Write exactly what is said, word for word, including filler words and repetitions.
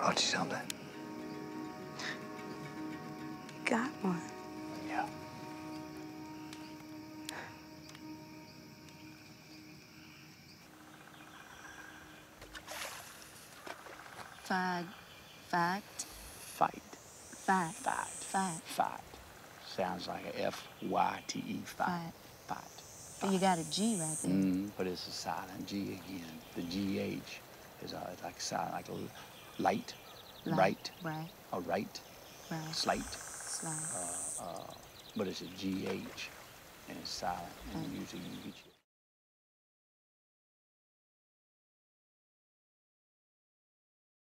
brought you something. You got one. Yeah. Fag. Fact. Fight. Fight. Fight. Fight. Fight. Sounds like a F Y T E. Fight. Fight. But you got a G right there. Mm, but it's a silent G again. The G H is uh, like silent, like a light, Light. bright, Right. a right, Right. slight. Slight. Uh, uh, but it's a G H, and it's silent, and Mm. usually you get you.